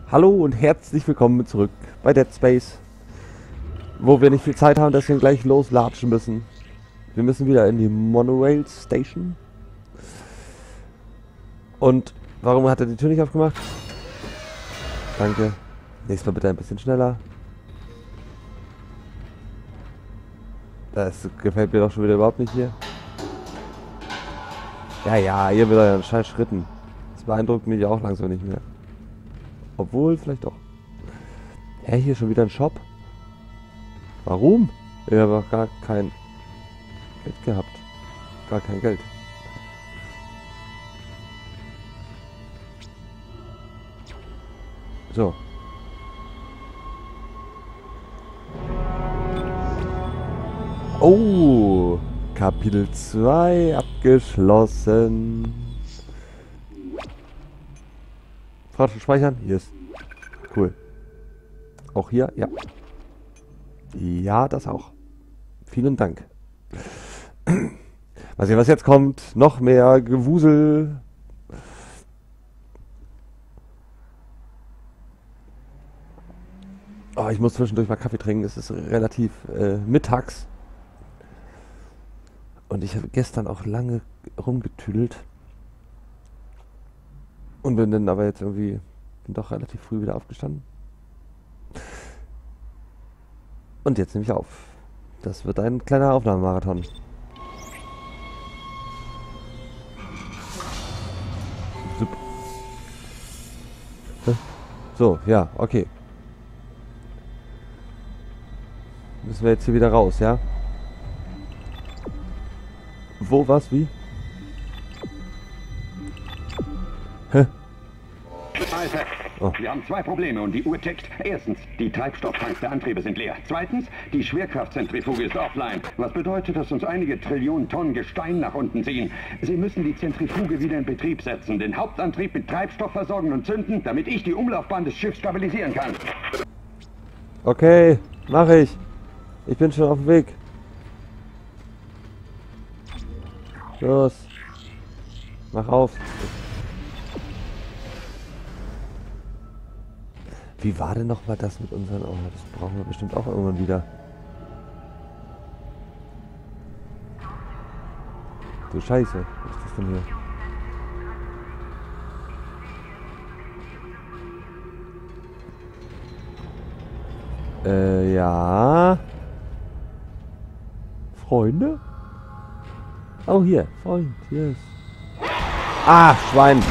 Hallo und herzlich willkommen zurück bei Dead Space, wo wir nicht viel Zeit haben, deswegen gleich loslatschen müssen. Wir müssen wieder in die Monorail Station. Und warum hat er die Tür nicht aufgemacht? Danke. Nächstes Mal bitte ein bisschen schneller. Das gefällt mir doch schon wieder überhaupt nicht hier. Ja, ihr mit euren scheiß Schritten. Das beeindruckt mich auch langsam nicht mehr. Obwohl, vielleicht doch. Hä, hier schon wieder ein Shop? Warum? Ich habe auch gar kein Geld gehabt. Gar kein Geld. So. Oh, Kapitel 2 abgeschlossen. Fahrrad speichern? Hier ist. Cool. Auch hier? Ja. Ja, das auch. Vielen Dank. Mal sehen, was jetzt kommt. Noch mehr Gewusel. Oh, ich muss zwischendurch mal Kaffee trinken. Es ist relativ mittags. Und ich habe gestern auch lange rumgetüdelt. Und bin dann aber jetzt irgendwie doch relativ früh wieder aufgestanden. Und jetzt nehme ich auf. Das wird ein kleiner Aufnahmemarathon. Super. So, ja, okay. Müssen wir jetzt hier wieder raus, ja? Wo, was, wie? Hä? Alter, wir haben zwei Probleme und die Uhr tickt. Erstens, die Treibstofftanks der Antriebe sind leer. Zweitens, die Schwerkraftzentrifuge ist offline. Was bedeutet, dass uns einige Trillionen Tonnen Gestein nach unten ziehen. Sie müssen die Zentrifuge wieder in Betrieb setzen, den Hauptantrieb mit Treibstoff versorgen und zünden, damit ich die Umlaufbahn des Schiffs stabilisieren kann. Okay, mache ich. Ich bin schon auf dem Weg. Los. Mach auf. Wie war denn noch mal das mit unseren... Oh, das brauchen wir bestimmt auch irgendwann wieder. Du Scheiße. Was ist das denn hier? Ja. Freunde? Oh, hier. Freund. Yes. Ah, Schwein.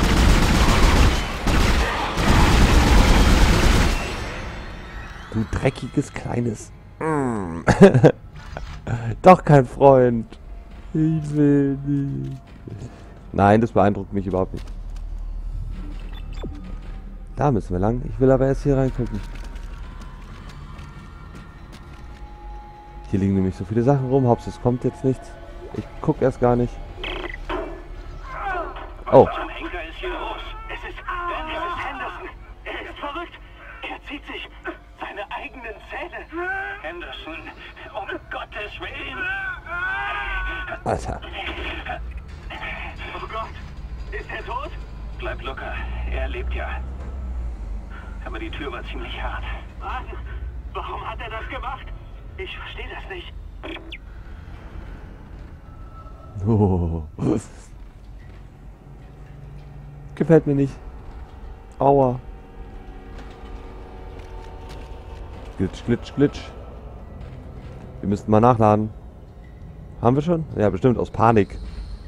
Du dreckiges kleines. Doch kein Freund. Ich will nicht. Nein, das beeindruckt mich überhaupt nicht. Da müssen wir lang. Ich will aber erst hier reingucken. Hier liegen nämlich so viele Sachen rum. Hauptsache es kommt jetzt nichts. Ich guck erst gar nicht. Oh. Zum Henker ist hier los. Es ist Henderson. Er ist verrückt. Er zieht sich seine eigenen Zähne. Henderson, um Gottes Willen. Alter. Oh Gott. Ist er tot? Bleib locker. Er lebt ja. Aber die Tür war ziemlich hart. Was? Warum hat er das gemacht? Ich verstehe das nicht. Oh. Gefällt mir nicht. Aua. Glitsch, glitsch, glitsch. Wir müssten mal nachladen. Haben wir schon? Ja, bestimmt aus Panik.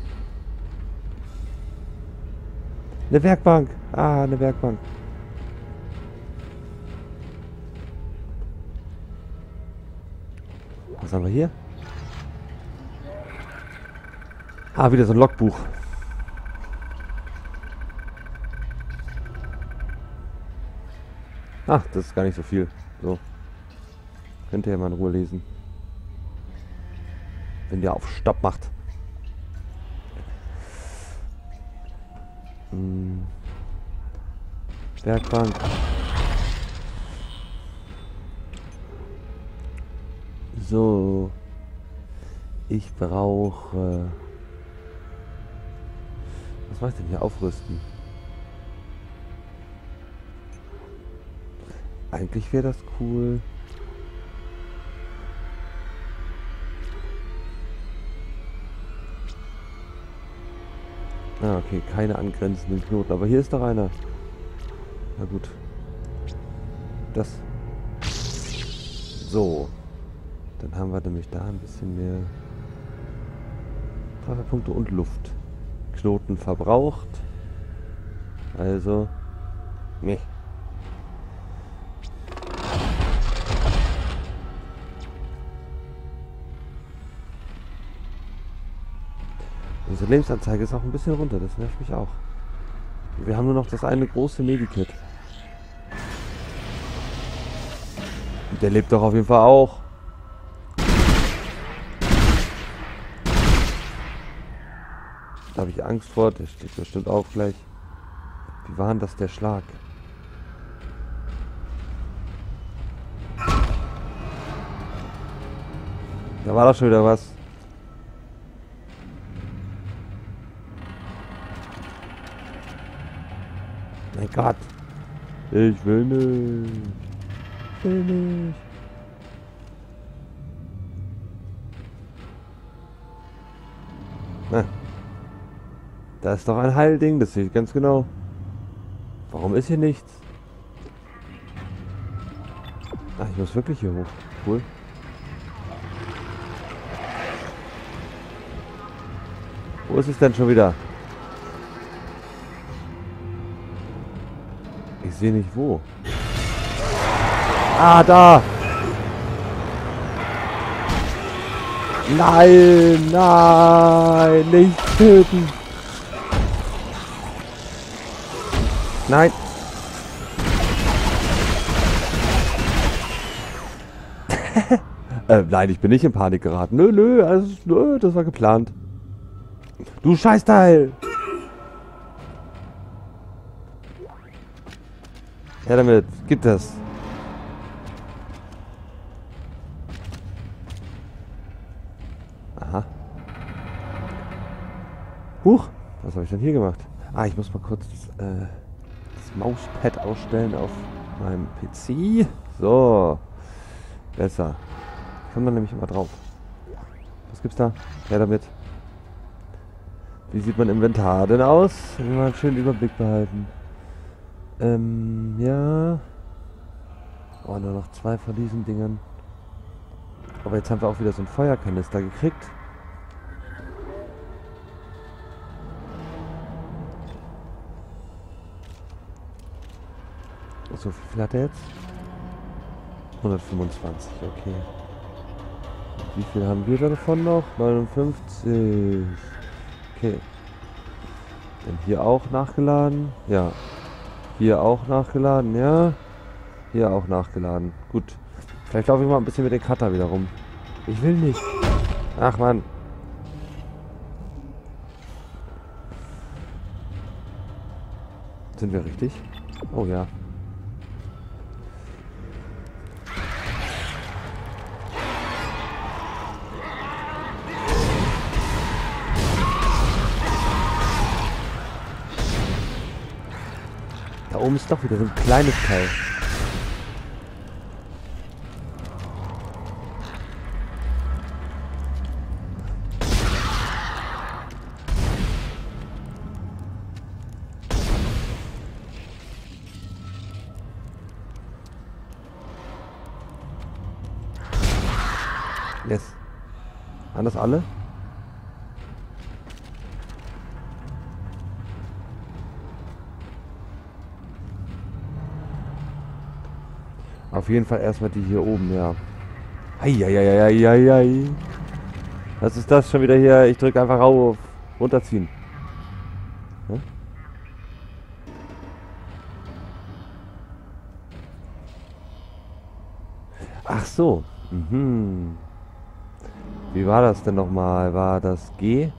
Eine Werkbank. Ah, eine Werkbank. Was haben wir hier? Ah, wieder so ein Logbuch. Ach, das ist gar nicht so viel. So. Könnt ihr ja mal in Ruhe lesen. Wenn ihr auf Stopp macht. Werkbank. So. Ich brauche... Was mache ich denn hier? Aufrüsten. Eigentlich wäre das cool. Ah, okay, keine angrenzenden Knoten. Aber hier ist doch einer. Na gut. Das. So. Dann haben wir nämlich da ein bisschen mehr Trefferpunkte und Luft. Knoten verbraucht. Also. Nee. Unsere Lebensanzeige ist auch ein bisschen runter, das nervt mich auch. Wir haben nur noch das eine große Medikit. Und der lebt doch auf jeden Fall auch. Da habe ich Angst vor, der steht bestimmt auch gleich. Wie war denn das der Schlag? Da war doch schon wieder was. Mein Gott. Ich will nicht. Ich will nicht. Na. Da ist doch ein Heilding, das sehe ich ganz genau. Warum ist hier nichts? Ach, ich muss wirklich hier hoch. Cool. Wo ist es denn schon wieder? Ich sehe nicht wo. Ah, da! Nein, nein, nicht töten! Nein! Nein, ich bin nicht in Panik geraten. Nö, nö, also, nö, das war geplant. Du Scheißteil! Ja, damit, gibt das. Aha. Huch, was habe ich denn hier gemacht? Ah, ich muss mal kurz das Mauspad ausstellen auf meinem PC. So. Besser. Ich komme dann nämlich immer drauf. Was gibt's da? Ja, damit. Wie sieht mein Inventar denn aus? Wenn wir einen schönen Überblick behalten. Ja. Oh, nur noch 2 von diesen Dingern. Aber jetzt haben wir auch wieder so einen Feuerkanister gekriegt. So viel hat er jetzt? 125, okay. Wie viel haben wir davon noch? 59. Okay. Dann hier auch nachgeladen. Ja. Hier auch nachgeladen, ja. Hier auch nachgeladen. Gut. Vielleicht laufe ich mal ein bisschen mit dem Cutter wieder rum. Ich will nicht. Ach man. Sind wir richtig? Oh ja. Da oben ist doch wieder so ein kleines Teil. Yes. Waren das alle? Auf jeden Fall erstmal die hier oben, ja. Eieieiei. Was ist das schon wieder hier? Ich drücke einfach auf. Runterziehen. Hm? Ach so. Mhm. Wie war das denn nochmal? War das G?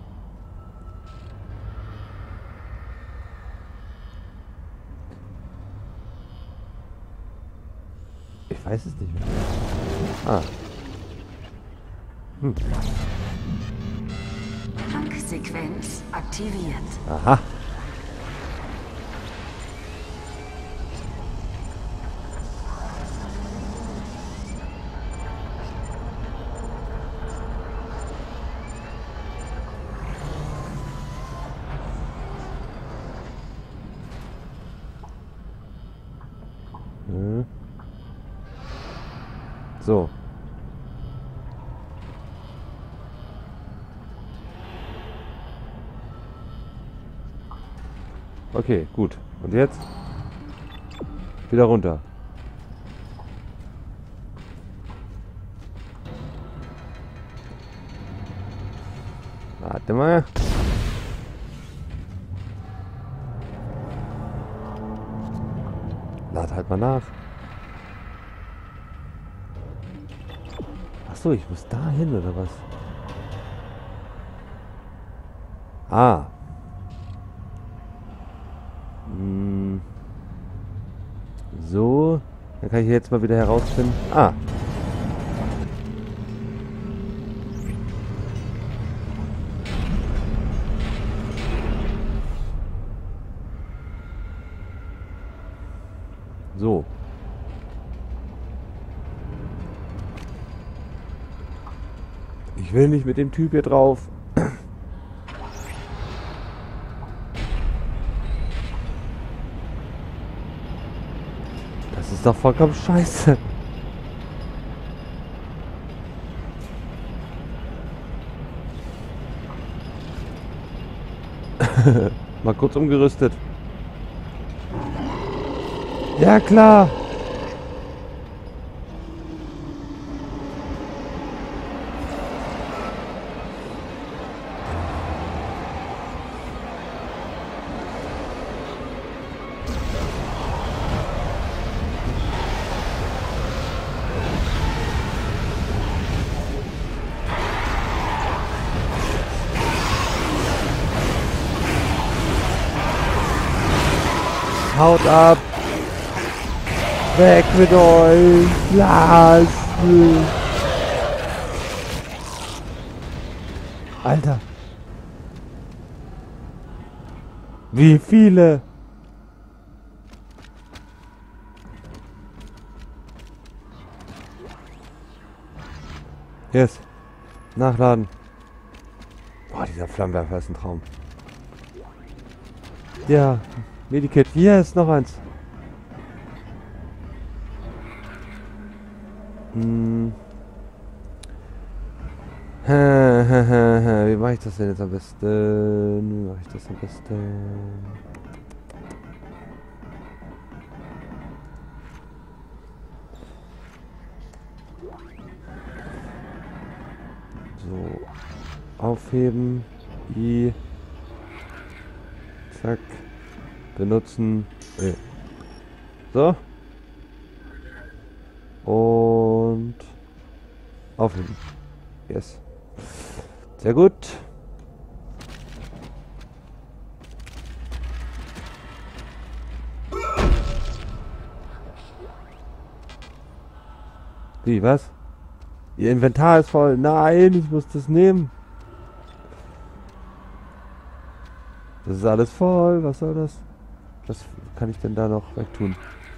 Ich weiß es nicht mehr. Ah. Hm. Tanksequenz aktiviert. Aha. So. Okay, gut. Und jetzt? Wieder runter. Warte mal. Lad halt mal nach. Achso, ich muss da hin, oder was? Ah. So. Dann kann ich jetzt mal wieder herausfinden. Ah. So. Ich will nicht mit dem Typ hier drauf. Das ist doch vollkommen scheiße. Mal kurz umgerüstet. Ja, klar. Haut ab. Weg mit euch. Lass. Alter. Wie viele? Yes. Nachladen. Boah, dieser Flammenwerfer ist ein Traum. Ja. Medikit. Yes, noch eins. Wie mache ich das denn jetzt am besten? So. Aufheben. I. Zack. Benutzen. So. Und aufheben. Yes. Sehr gut. Wie, was? Ihr Inventar ist voll. Nein, ich muss das nehmen. Das ist alles voll. Was soll das? Was kann ich denn da noch wegtun?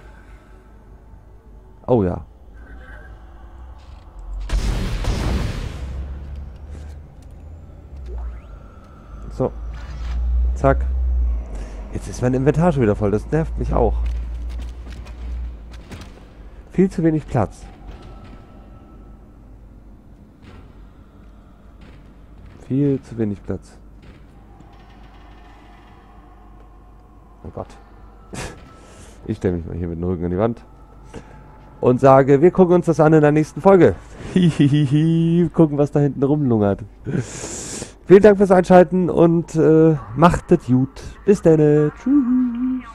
Oh ja. So. Zack. Jetzt ist mein Inventar schon wieder voll. Das nervt mich auch. Viel zu wenig Platz. Viel zu wenig Platz. Oh Gott. Ich stelle mich mal hier mit dem Rücken an die Wand. Und sage, wir gucken uns das an in der nächsten Folge. Gucken, was da hinten rumlungert. Vielen Dank fürs Einschalten und macht es gut. Bis dann. Tschüss.